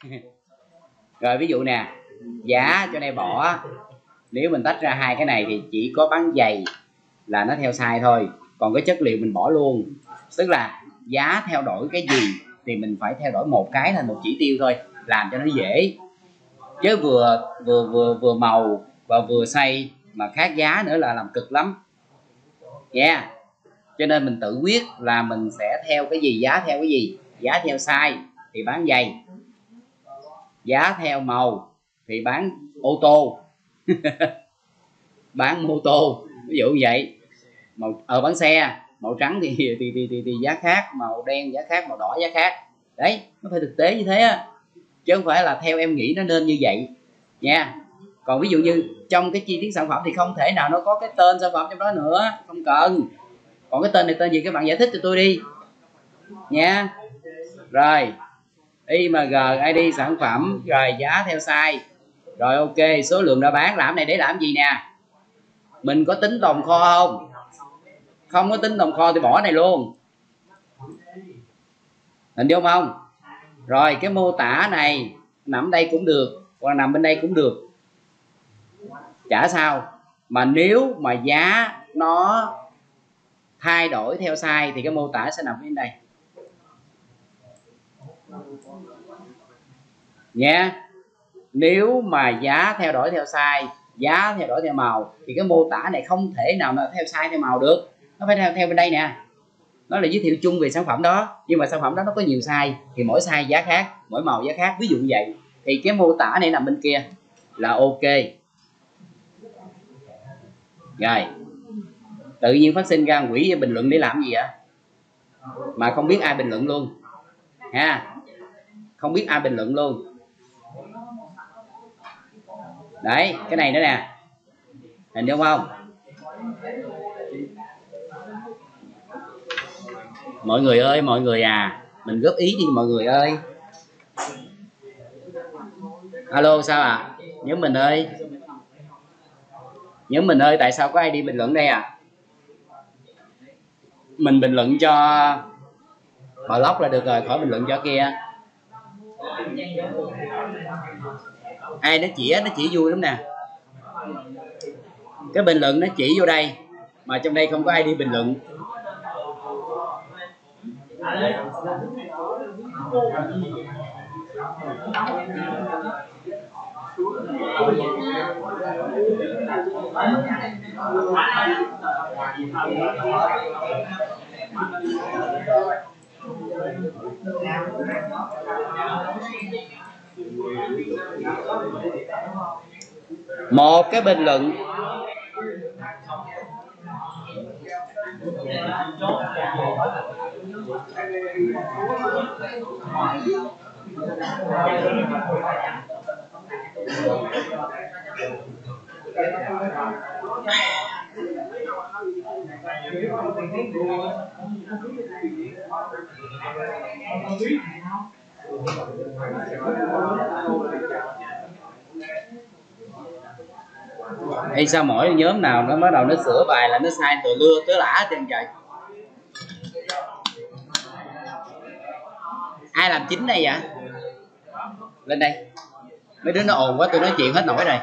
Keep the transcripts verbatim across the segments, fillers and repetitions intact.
Rồi ví dụ nè, giá cho này bỏ, nếu mình tách ra hai cái này thì chỉ có bán giày là nó theo size thôi, còn cái chất liệu mình bỏ luôn. Tức là giá theo đổi cái gì thì mình phải theo đổi một cái thành một chỉ tiêu thôi, làm cho nó dễ. Chứ vừa vừa vừa vừa màu và vừa size mà khác giá nữa là làm cực lắm nha. Yeah. Cho nên mình tự quyết là mình sẽ theo cái gì, giá theo cái gì. Giá theo size thì bán giày, giá theo màu thì bán ô tô. Bán mô tô, ví dụ như vậy. Màu ở bán xe, màu trắng thì thì, thì thì thì giá khác, màu đen giá khác, màu đỏ giá khác. Đấy, nó phải thực tế như thế á, chứ không phải là theo em nghĩ nó nên như vậy nha. Còn ví dụ như trong cái chi tiết sản phẩm thì không thể nào nó có cái tên sản phẩm trong đó nữa, không cần. Còn cái tên này tên gì các bạn giải thích cho tôi đi nha. Rồi i em giê i đê sản phẩm, rồi giá theo size, rồi ok, số lượng đã bán. Làm này để làm gì nè? Mình có tính tồn kho không? Không có tính tồn kho thì bỏ này luôn, hình dung không? Rồi cái mô tả này nằm đây cũng được, hoặc nằm bên đây cũng được, chả sao. Mà nếu mà giá nó thay đổi theo size thì cái mô tả sẽ nằm bên đây nha. Nếu mà giá thay đổi theo size, giá thay đổi theo màu thì cái mô tả này không thể nào mà theo size theo màu được, nó phải theo theo bên đây nè. Nó là giới thiệu chung về sản phẩm đó, nhưng mà sản phẩm đó nó có nhiều size thì mỗi size giá khác, mỗi màu giá khác, ví dụ như vậy. Thì cái mô tả này nằm bên kia là ok. Rồi tự nhiên phát sinh ra quỹ bình luận để làm gì vậy, mà không biết ai bình luận luôn ha, không biết ai bình luận luôn. Đấy, cái này nữa nè, hình đúng không? Mọi người ơi, mọi người à, mình góp ý đi mọi người ơi. Alo, sao à? Nhóm mình ơi, nhóm mình ơi, tại sao có ai đi bình luận đây à? Mình bình luận cho blog là được rồi, khỏi bình luận cho kia. Ai nó chỉ nó chỉ vui lắm nè, cái bình luận nó chỉ vô đây mà trong đây không có ai đi bình luận. Một cái bình luận hay sao mỗi nhóm nào nó bắt đầu nó sửa bài là nó sai từ lưa tới lã trên trời. Ai làm chính đây vậy? Lên đây, mấy đứa nó ồn quá tôi nói chuyện hết nổi rồi.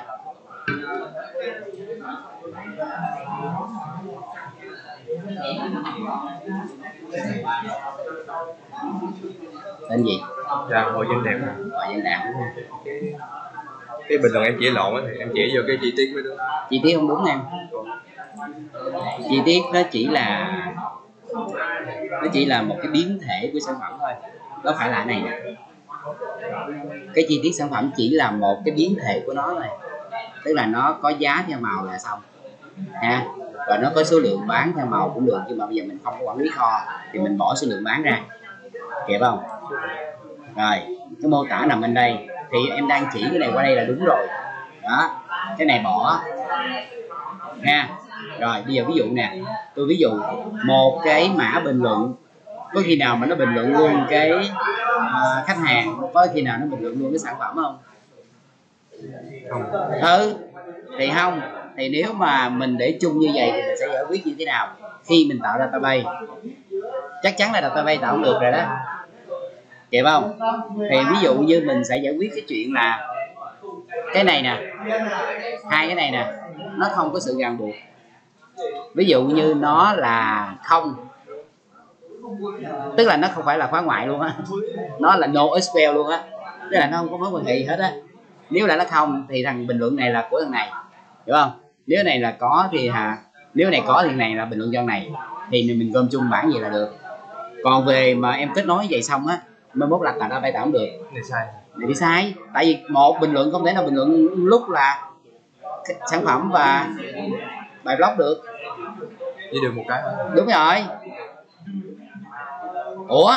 Tên gì? Dạ, Hồ Văn Đạt. Hồ Văn Đạt. Cái, cái bình luận em chỉ lộn á thì em chỉ vô cái chi tiết mới đúng. Chi tiết không đúng em. Chi tiết nó chỉ là nó chỉ là một cái biến thể của sản phẩm thôi, nó phải là này nè. Cái chi tiết sản phẩm chỉ là một cái biến thể của nó thôi, tức là nó có giá theo màu là xong ha, và nó có số lượng bán theo màu cũng được, nhưng mà bây giờ mình không có quản lý kho thì mình bỏ số lượng bán ra, kịp không? Rồi cái mô tả nằm bên đây thì em đang chỉ cái này qua đây là đúng rồi đó, cái này bỏ nha. Rồi bây giờ ví dụ nè, tôi ví dụ một cái mã bình luận, có khi nào mà nó bình luận luôn cái uh, khách hàng, có khi nào nó bình luận luôn cái sản phẩm không? Không. Ừ thì không, thì nếu mà mình để chung như vậy thì mình sẽ giải quyết như thế nào? Khi mình tạo database, chắc chắn là database tạo không được rồi đó, kịp không? Thì ví dụ như mình sẽ giải quyết cái chuyện là cái này nè, hai cái này nè, nó không có sự ràng buộc. Ví dụ như nó là không, tức là nó không phải là khóa ngoại luôn á, nó là no expel luôn á, tức là nó không có mối quan hệ gì hết á. Nếu là nó không thì thằng bình luận này là của thằng này, hiểu không? Nếu này là có thì hả, nếu này có thì này là bình luận cho này, thì mình gom chung bản gì là được. Còn về mà em kết nối vậy xong á, mới mốt lặp lại ra bài không được, này sai, này đi sai. Tại vì một bình luận không thể nào bình luận lúc là sản phẩm và bài blog được. chỉ được một cái thôi. Đúng rồi. Ủa,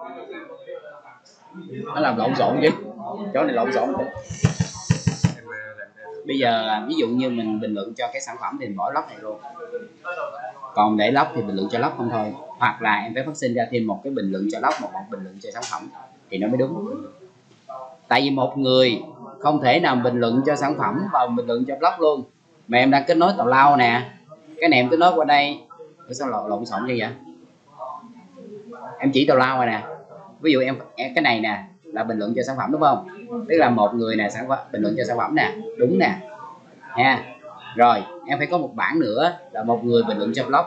nó làm lộn xộn chứ, chỗ này lộn xộn. Bây giờ ví dụ như mình bình luận cho cái sản phẩm thì mình bỏ log này luôn, còn để log thì bình luận cho log không thôi. Hoặc là em phải phát sinh ra thêm một cái bình luận cho log, một, một bình luận cho sản phẩm thì nó mới đúng. Tại vì một người không thể nào bình luận cho sản phẩm và bình luận cho blog luôn. Mà em đang kết nối tào lao nè, cái này em kết nối qua đây, sao lộn, lộn xộn như vậy? Em chỉ tào lao rồi nè. Ví dụ em cái này nè là bình luận cho sản phẩm đúng không? Tức là một người nè sản phẩm bình luận cho sản phẩm nè, đúng nè nha. Rồi em phải có một bảng nữa là một người bình luận cho blog.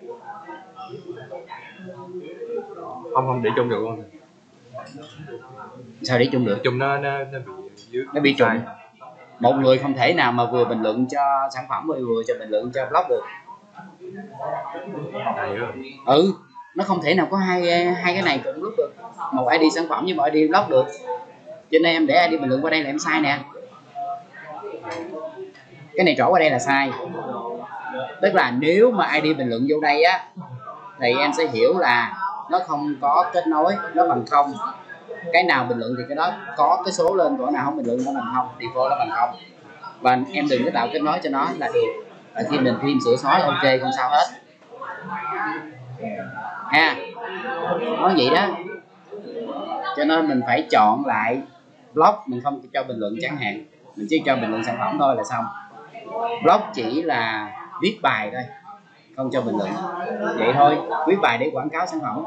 Không không để chung được luôn. Sao để chung được? Chung nó nó nó bị dưới, nó bị trùng. Một người không thể nào mà vừa bình luận cho sản phẩm vừa vừa cho bình luận cho blog được. Ừ, nó không thể nào có hai hai cái này cùng lúc được. Một i đê sản phẩm với một i đê blog được. Cho nên em để i đê bình luận qua đây là em sai nè. Cái này trỏ qua đây là sai. Tức là nếu mà i đê bình luận vô đây á thì em sẽ hiểu là nó không có kết nối, nó bằng không. Cái nào bình luận thì cái đó có cái số lên, còn nào không bình luận nó bằng không, default nó bằng không. Và em đừng có tạo kết nối cho nó là được. Và khi mình thêm sửa xóa là ok, không sao hết ha. Nói vậy đó. Cho nên mình phải chọn lại blog, mình không cho bình luận chẳng hạn, mình chỉ cho bình luận sản phẩm thôi là xong. Blog chỉ là viết bài thôi, không cho bình luận. Vậy thôi, viết bài để quảng cáo sản phẩm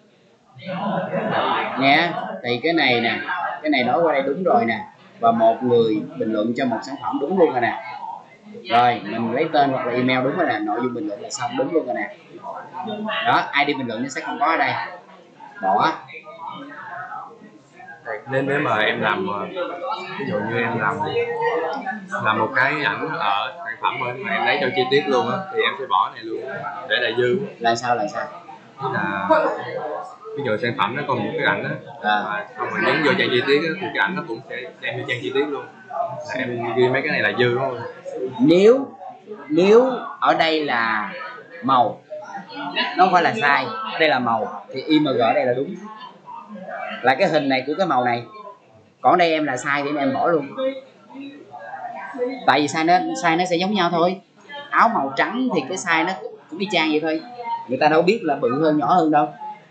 nha. Thì cái này nè, cái này nói qua đây đúng rồi nè. Và một người bình luận cho một sản phẩm đúng luôn rồi nè. Rồi mình lấy tên hoặc là email đúng rồi nè, nội dung bình luận là xong đúng luôn rồi nè. Đó, i đê bình luận nó sẽ không có ở đây, bỏ. Nên nếu mà em làm, ví dụ như em làm làm một cái ảnh ở sản phẩm mà em lấy cho chi tiết luôn á, thì em sẽ bỏ này luôn để là dư. Là sao là sao? Là ví dụ sản phẩm nó còn một cái ảnh á, à. mà xong rồi nhấn vô trang chi tiết á, thì cái ảnh nó cũng sẽ đem vô trang chi tiết luôn. Là em ghi mấy cái này là dư đúng không? Nếu nếu ở đây là màu, nó không phải là sai, ở đây là màu thì i em giê ở đây là đúng, là cái hình này của cái màu này. Còn đây em là sai thì em bỏ luôn. Tại vì size nó size nó sẽ giống nhau thôi. Áo màu trắng thì cái size nó cũng y chang vậy thôi. Người ta đâu biết là bự hơn nhỏ hơn đâu,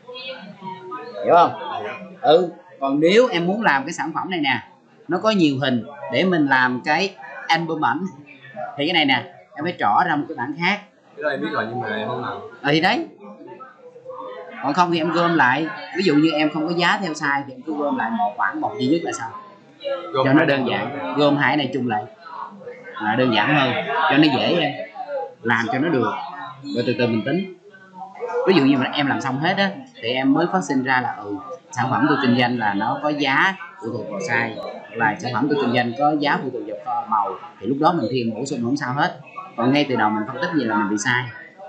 hiểu không? Ừ. Còn nếu em muốn làm cái sản phẩm này nè, nó có nhiều hình để mình làm cái album ảnh, thì cái này nè em phải trỏ ra một cái bảng khác. Cái đó em biết rồi nhưng mà em không làm. Ừ thì đấy. Còn không thì em gom lại. Ví dụ như em không có giá theo size thì em cứ gom lại một bản một duy nhất là sao, gom cho nó đơn giản. Gom hai này chung lại là đơn giản hơn, cho nó dễ em làm cho nó được. Rồi từ từ mình tính. Ví dụ như mà em làm xong hết á thì em mới phát sinh ra là ừ sản phẩm tôi kinh doanh là nó có giá phụ thuộc vào size, là sản phẩm tôi kinh doanh có giá phụ thuộc vào màu, thì lúc đó mình thêm bổ sung không sao hết. Còn ngay từ đầu mình phân tích gì là mình bị sai.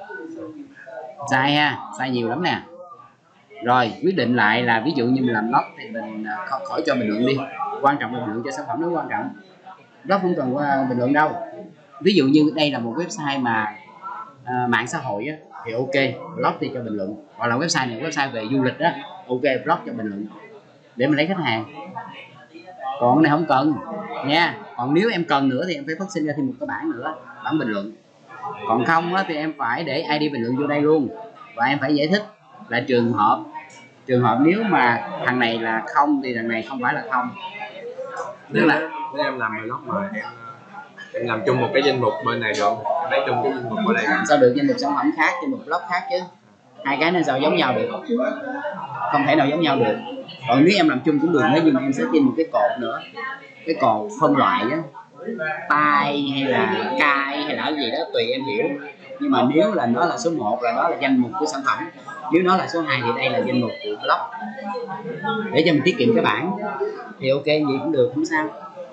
Sai ha, sai nhiều lắm nè. Rồi quyết định lại là ví dụ như mình làm blog thì mình khỏi cho bình luận đi. Quan trọng là bình luận cho sản phẩm nó quan trọng. Blog không cần qua bình luận đâu. Ví dụ như đây là một website mà uh, mạng xã hội á, thì ok, blog thì cho bình luận. Hoặc là website này website về du lịch á, ok, blog cho bình luận để mình lấy khách hàng. Còn cái này không cần nha. Còn nếu em cần nữa thì em phải phát sinh ra thêm một cái bảng nữa, bảng bình luận. Còn không á, thì em phải để i đê bình luận vô đây luôn. Và em phải giải thích là trường hợp trường hợp nếu mà thằng này là không thì thằng này không phải là không. Tức là nếu em làm blog mà em em làm chung một cái danh mục bên này được, em lấy chung cái danh mục ở đây. Sao được danh mục sản phẩm khác, danh mục blog khác chứ. hai cái nó sao giống nhau được, không thể nào giống nhau được. Còn nếu em làm chung cũng được nữa, nhưng mà em sẽ thêm một cái cột nữa, cái cột phân loại á, tai hay là cai hay là cái gì đó tùy em hiểu. Nhưng mà nếu là nó là số một là đó là danh mục của sản phẩm, nếu nó là số hai thì đây là danh mục của blog, để cho mình tiết kiệm cái bảng thì ok, gì cũng được, không sao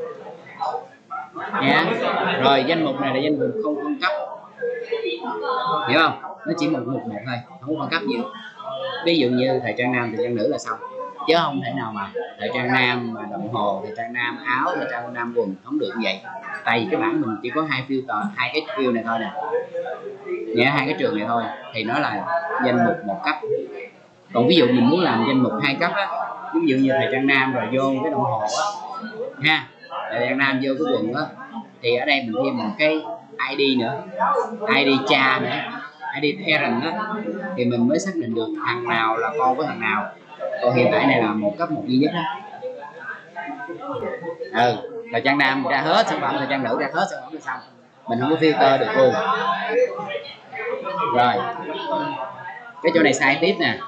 nha. Yeah. Rồi danh mục này là danh mục không phân cấp, hiểu không? Nó chỉ một mục một thôi, không có phân cấp nhiều. Ví dụ như thời trang nam, thời trang nữ là xong, chứ không thể nào mà thời trang nam mà đồng hồ, thời trang nam áo, thời trang nam quần, không được như vậy. Tại vì cái bảng mình chỉ có hai filter, hai cái field này thôi nè, nhớ hai cái trường này thôi thì nó là danh mục một cấp. Còn ví dụ mình muốn làm danh mục hai cấp á, ví dụ như thời trang nam rồi vô cái đồng hồ á ha, thời trang nam vô cái quần á, thì ở đây mình thêm một cái i đê nữa, i đê cha nữa, i đê parent á, thì mình mới xác định được thằng nào là con của thằng nào. Còn hiện tại này là một cấp một duy nhất đó. Ừ, thời trang nam ra hết sản phẩm, thời trang nữ ra hết sản phẩm là xong, mình không có filter được luôn. Rồi cái chỗ này sai tiếp nè,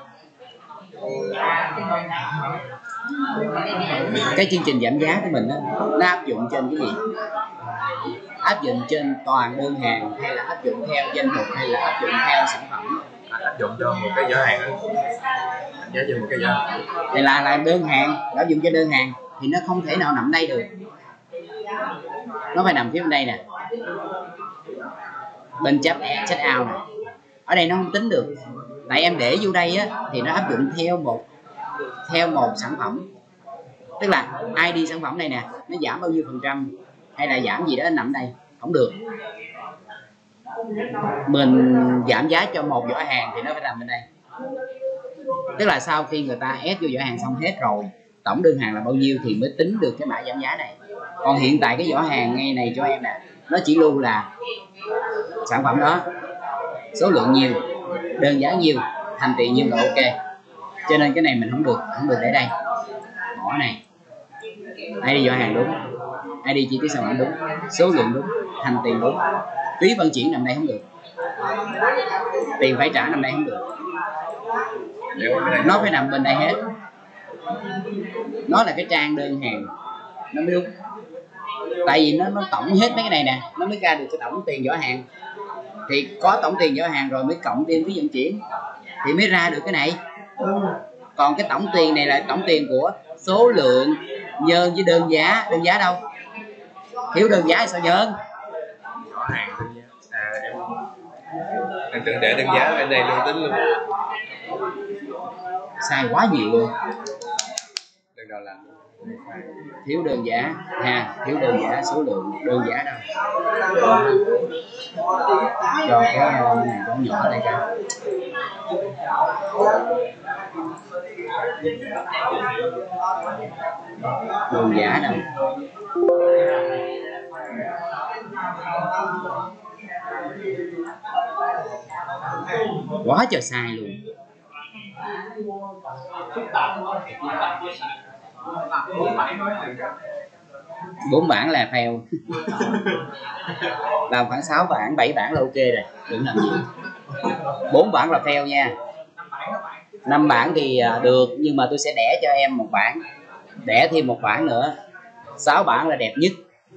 cái chương trình giảm giá của mình đó, nó áp dụng trên cái gì? Áp dụng trên toàn đơn hàng hay là áp dụng theo danh mục hay là áp dụng theo sản phẩm? À, áp dụng cho một cái giỏ hàng đó, giá trên một cái giỏ hàng thì là làm đơn hàng, áp dụng cho đơn hàng thì nó không thể nào nằm đây được, nó phải nằm phía bên đây nè, bên check check out nè. Ở đây nó không tính được, tại em để vô đây á thì nó áp dụng theo một theo một sản phẩm, tức là i đê sản phẩm này nè, nó giảm bao nhiêu phần trăm hay là giảm gì đó nằm đây, không được. Mình giảm giá cho một giỏ hàng thì nó phải nằm bên đây, tức là sau khi người ta ép vô giỏ hàng xong hết rồi, tổng đơn hàng là bao nhiêu thì mới tính được cái mã giảm giá này. Còn hiện tại cái giỏ hàng ngay này cho em nè, nó chỉ lưu là sản phẩm đó, số lượng nhiêu, đơn giá nhiêu, thành tiền nhiêu là ok. Cho nên cái này mình không được, không được để đây, bỏ này. i đê giỏ hàng đúng, i đê chi tiết sản phẩm đúng, số lượng đúng, thành tiền đúng, phí vận chuyển nằm đây không được, tiền phải trả nằm đây không được, nó phải nằm bên đây hết. Nó là cái trang đơn hàng nó mới đúng, tại vì nó nó tổng hết mấy cái này nè, nó mới ra được cái tổng tiền giỏ hàng. Thì có tổng tiền giỏ hàng rồi mới cộng tiền phí vận chuyển thì mới ra được cái này. Còn cái tổng tiền này là tổng tiền của số lượng nhân với đơn giá. Đơn giá đâu? Thiếu đơn giá thì sao nhân? giỏ hàng đơn giá. À, em em tưởng để đơn giá ở đây luôn, tính luôn. Sai quá nhiều luôn. Đừng đâu làm. Thiếu đơn giá ha, thiếu đơn giá, số lượng, đơn giá đâu? Cho cái này con nhỏ này cả. Đơn giá đâu? Quá trời sai luôn. Bốn bản là fail. Làm khoảng sáu bản, bảy bản là ok rồi, đừng làm gì. Bốn bản là fail nha. Năm bản thì được, nhưng mà tôi sẽ đẻ cho em một bản, đẻ thêm một bản nữa. Sáu bản là đẹp nhất.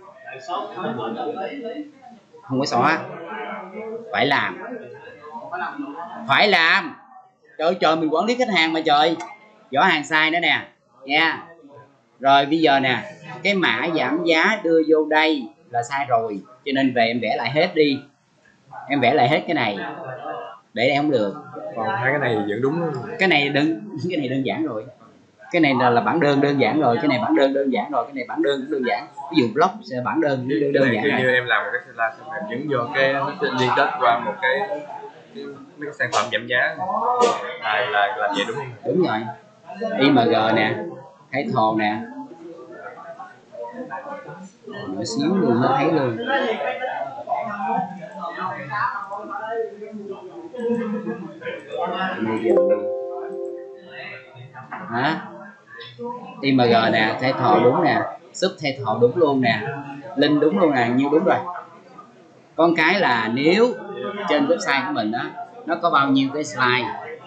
Không có xóa, phải làm, phải làm. Trời trời, mình quản lý khách hàng mà trời. Giỏ hàng sai nữa nè nha. Rồi bây giờ nè, cái mã giảm giá đưa vô đây là sai rồi, cho nên về em vẽ lại hết đi. Em vẽ lại hết cái này, để đây không được. Còn hai cái này vẫn đúng luôn. Cái này đơn, cái này đơn giản rồi. Cái này là, là bản đơn đơn giản rồi, cái này bản đơn đơn giản rồi, cái này bản đơn cũng đơn giản. Ví dụ blog sẽ bản đơn đơn, đơn giản. Như em làm một cái slide xong em nhấn vô cái nó sẽ liên kết qua một cái mấy cái sản phẩm giảm giá là, là làm vậy đúng không? Đúng rồi. i em giê nè, thấy thồ nè, nhỏ xíu luôn, nó thấy luôn. Hả? i em giê nè, thay thò đúng nè, sub thay thò đúng luôn nè, link đúng luôn nè, như đúng rồi. Con cái là nếu trên website của mình á, nó có bao nhiêu cái slide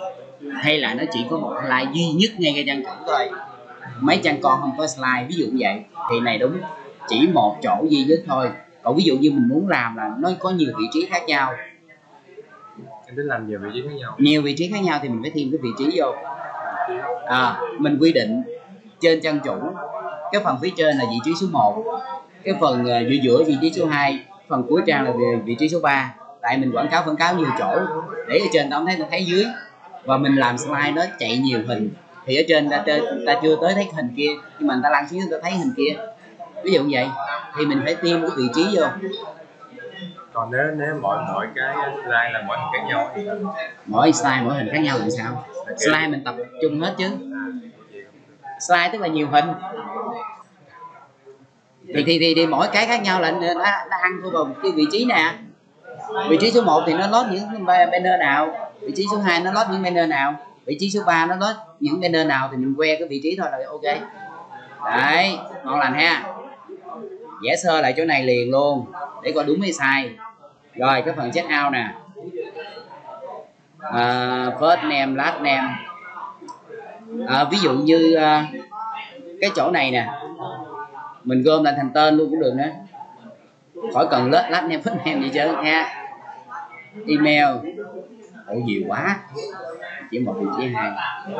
hay là nó chỉ có một slide duy nhất ngay cái trang chủ thôi, mấy trang con không có slide, ví dụ như vậy thì này đúng, chỉ một chỗ duy nhất thôi. Còn ví dụ như mình muốn làm là nó có nhiều vị trí khác nhau, em tính làm nhiều vị trí khác nhau, nhiều vị trí khác nhau thì mình phải thêm cái vị trí vô. À, mình quy định trên trang chủ cái phần phía trên là vị trí số một, cái phần giữa giữa vị trí số hai, phần cuối trang là vị trí số ba. Tại mình quảng cáo quảng cáo nhiều chỗ để ở trên tao thấy tao thấy dưới, và mình làm slide nó chạy nhiều hình thì ở trên ta, ta, ta chưa tới thấy hình kia, nhưng mà người ta lăn xuống ta thấy hình kia, ví dụ như vậy thì mình phải tiêm cái vị trí vô. Còn nếu nếu mỗi mỗi cái slide là mỗi hình khác nhau thì mỗi slide mỗi hình khác nhau làm sao? Slide mình tập trung hết chứ. Slide tức là nhiều hình thì thì thì, thì mỗi cái khác nhau là nó, nó ăn vô vào cái vị trí nè. Vị trí số một thì nó load những banner nào, vị trí số hai nó load những banner nào, vị trí số ba nó load những banner nào, thì mình que cái vị trí thôi là ok. Đấy, ngon lành ha. Vẽ sơ lại chỗ này liền luôn để coi đúng hay sai. Rồi cái phần check out nè, à, first name last name, à, ví dụ như à, cái chỗ này nè mình gom lại thành tên luôn cũng được nữa, khỏi cần last name first name gì chứ ha. Email, ồ nhiều quá, chỉ một vị trí hai.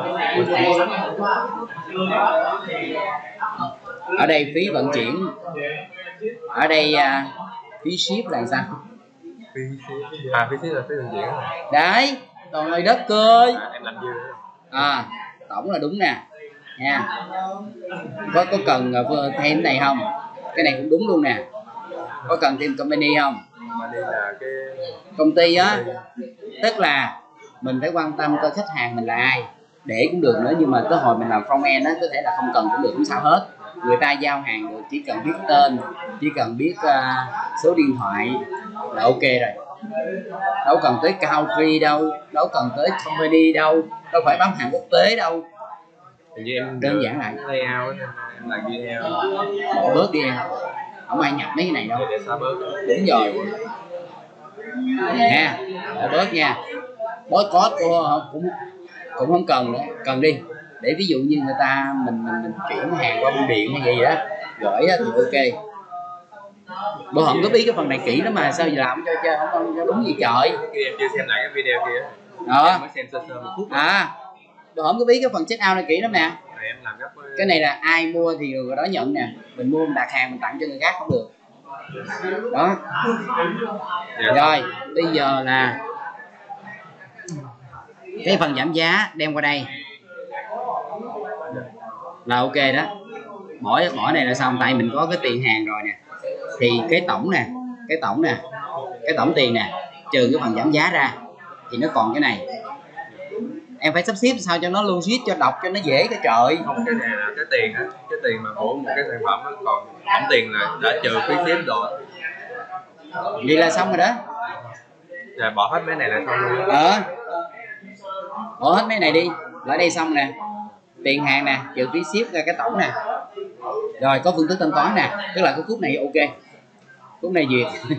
Ở đây phí vận chuyển, ở đây à, phí ship là sao? Phí ship, à phí ship là phí vận chuyển đấy, còn người đất cơ. À, em làm dư à tổng là đúng nè nha. Có có cần thêm này không? Cái này cũng đúng luôn nè. Có cần thêm company không? Company là cái công ty á, tức là mình phải quan tâm coi khách hàng mình là ai để cũng được nữa, nhưng mà tới hồi mình làm front end á có thể là không cần cũng được, không sao hết. Người ta giao hàng rồi chỉ cần biết tên, chỉ cần biết uh, số điện thoại là ok rồi, đâu cần tới country đâu, đâu cần tới company đâu, đâu phải bán hàng quốc tế đâu. Thì em đơn giản lại layout em làm video bỏ bớt đi em, không ai nhập mấy cái này đâu. để xóa bớt. Đúng rồi nha, bỏ bớt nha. Bói code cô cũng cũng không cần nữa, cần đi để ví dụ như người ta mình mình, mình chuyển hàng qua bưu điện hay gì đó gửi thì ok. Bữa hổm góp ý cái phần này kỹ lắm mà sao giờ làm cho cho không, không cho đúng gì trời. Khi em chưa xem lại cái video kia đó em mới xem sơ sơ một phút à. Bữa hổm góp ý cái phần check out này kỹ lắm nè. Rồi em làm gấp với... cái này là ai mua thì người đó nhận nè, mình mua mình đặt hàng mình tặng cho người khác không được đó. Dạ. Rồi bây giờ là cái phần giảm giá đem qua đây là ok đó. Bỏ bỏ này là xong, tại mình có cái tiền hàng rồi nè, thì cái tổng nè, cái tổng nè, cái tổng tiền nè trừ cái phần giảm giá ra thì nó còn cái này. Em phải sắp xếp sao cho nó logic, cho đọc cho nó dễ cái trời. Không, cái này là cái tiền á, cái tiền mà của một cái sản phẩm á, còn tổng tiền là đã trừ phí ship rồi. Vậy là xong rồi đó. Rồi bỏ hết mấy này là xong luôn. Ờ bỏ hết mấy này đi là đây xong nè. Tiền hàng nè trừ phí ship ra cái tổng nè. Rồi có phương thức thanh toán nè, tức là cái khúc này ok, khúc này duyệt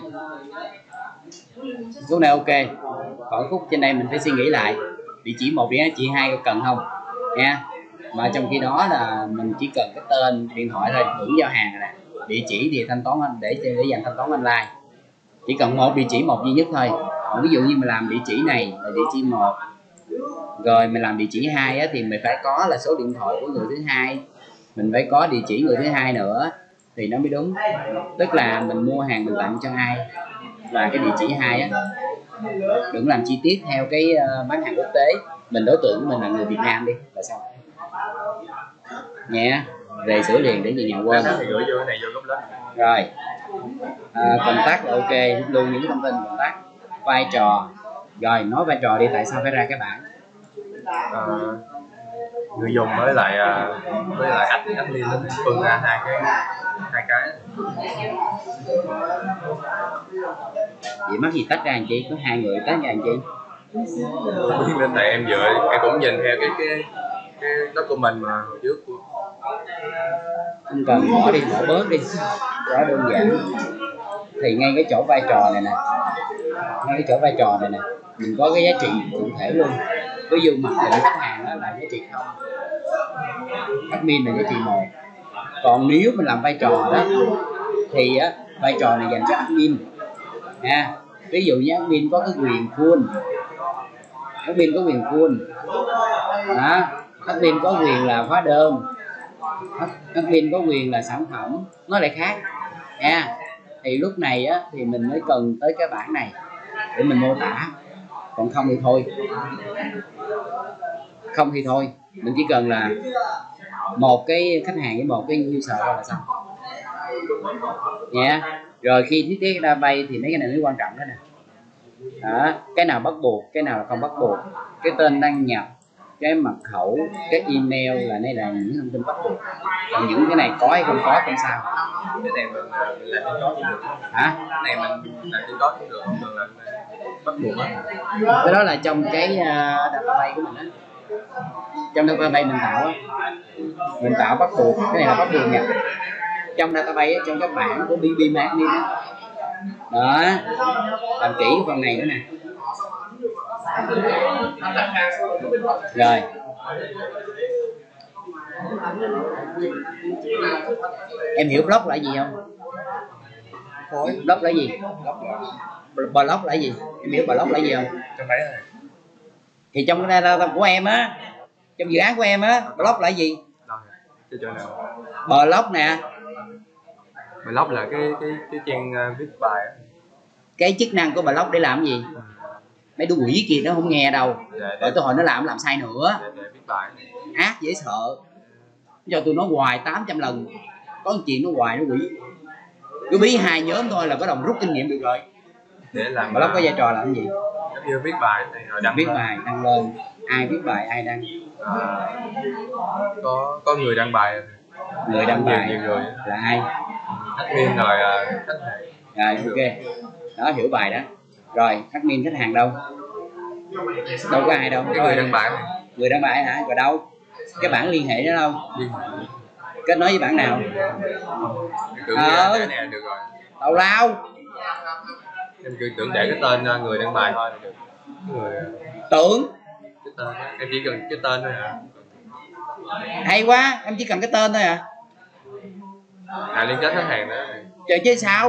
khúc này ok. Còn khúc trên đây mình phải suy nghĩ lại địa chỉ một địa chỉ hai có cần không nha. Mà trong khi đó là mình chỉ cần cái tên điện thoại thôi, hưởng giao hàng nè, địa chỉ thì thanh toán để để dành thanh toán online, chỉ cần một địa chỉ một duy nhất thôi. Còn ví dụ như mình làm địa chỉ này là địa chỉ một, rồi mình làm địa chỉ hai á, thì mình phải có là số điện thoại của người thứ hai, mình phải có địa chỉ người thứ hai nữa thì nó mới đúng. Tức là mình mua hàng mình tặng cho ai là cái địa chỉ hai á, đừng làm chi tiết theo cái uh, bán hàng quốc tế. Mình đối tượng của mình là người Việt Nam đi là xong nhẹ. Về sửa liền để gì nhà quên thì gửi vô cái này vô góc lớp. Rồi à, công tác là ok, luôn những thông tin công tác, vai trò. Rồi nói vai trò đi, tại sao phải ra cái bảng? À, người dùng với lại với lại admin admin phân ra hai cái hai cái. Vậy mắc gì tách ra làm chi? Có hai người tách ra làm chi? Nên tại em dựa em cũng nhìn theo cái cái cái document mà hồi trước của. Không cần, bỏ đi, bỏ bớt đi, quá đơn giản. Thì ngay cái chỗ vai trò này nè, ngay cái chỗ vai trò này nè mình có cái giá trị cụ thể luôn. ví dụ mặc định khách hàng đó là giá trị không, admin là giá trị một. Còn nếu mình làm vai trò đó thì á, vai trò này dành cho admin nha. Ví dụ như admin có cái quyền full, admin có quyền full đó, admin có quyền là hóa đơn, admin có quyền là sản phẩm, nó lại khác nha. Thì lúc này á, thì mình mới cần tới cái bảng này để mình mô tả, còn không thì thôi, không thì thôi mình chỉ cần là một cái khách hàng với một cái user thôi là xong nha. Rồi khi thiết kế database thì mấy cái này mới quan trọng đó nè. Đó, cái nào bắt buộc, cái nào là không bắt buộc, cái tên đăng nhập, cái mật khẩu, cái email là đây là những thông tin bắt buộc. Còn những cái này có hay không có không sao. Cái này mình, mình làm trên đó cũng được. Hả? Cái này mình làm trên đó cũng được, không cần làm bắt buộc á. Cái đó là trong cái uh, database của mình á. Trong database mình tạo á, mình tạo bắt buộc, cái này là bắt buộc nhập. Trong database á, trong các bảng của bê bê Admin á. Đó, làm kỹ phần này nữa nè. Rồi em hiểu block là gì không? Khối. Block là gì? Block Block là gì? Em hiểu block là gì không? trong đấy này. Thì trong data của em á, trong dự án của em á, block là gì? Đâu cái chỗ nào? Block nè. Block là cái cái cái trang uh, viết bài á. Cái chức năng của block để làm gì? Mấy đứa quỷ kia nó không nghe đâu. Để, rồi tôi hỏi nó làm làm sai nữa. Để, để viết bài. Ác dễ sợ. Cho tôi nói hoài tám trăm lần. Có một chuyện nó hoài nó quỷ. Cứ bí hai nhóm thôi là có đồng rút kinh nghiệm được rồi. Để làm block có vai trò làm gì? Giống như viết bài này rồi đăng viết lên. bài đăng lên. Ai viết bài ai đăng? À, có có người đăng bài. Người đăng bài nhiều người là ai? Admin rồi uh, khách hàng. Rồi ok. Đó hiểu bài đó. Rồi admin khách hàng đâu? Đâu có ai đâu. Cái người đăng bài này. Người đăng bài hả? Rồi đâu? Cái bảng liên hệ đó đâu? Liên kết nối với bảng nào? Tưởng ờ để nè được rồi. Tào lao. Em cứ tưởng để cái tên người đăng bài thôi là được. Người tưởng cái tên em chỉ cần cái tên thôi à. Hay quá, em chỉ cần cái tên thôi à? À liên kết khách hàng đó. Trời chứ sao?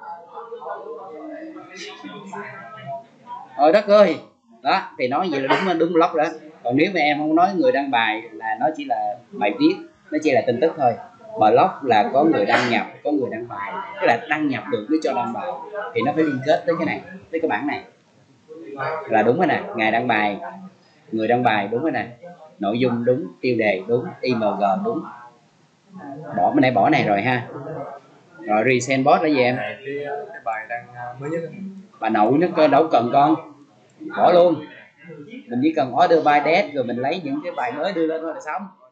Ôi đất ơi. Đó, thì nói vậy là đúng đúng block đó. Còn nếu mà em không nói người đăng bài là nó chỉ là bài viết, nó chỉ là tin tức thôi. Block là có người đăng nhập, có người đăng bài, tức là đăng nhập được mới cho đăng bài, thì nó phải liên kết tới cái này, tới cái bảng này là đúng rồi nè. Ngày đăng bài, người đăng bài đúng rồi nè, nội dung đúng, tiêu đề đúng, i em giê đúng. Bỏ bên này, bỏ này rồi ha. Rồi resend post là gì em? Cái, cái bài đăng mới nhất. Bà nội nó đâu cần con, bỏ luôn. Mình chỉ cần order by date rồi mình lấy những cái bài mới đưa lên thôi là xong.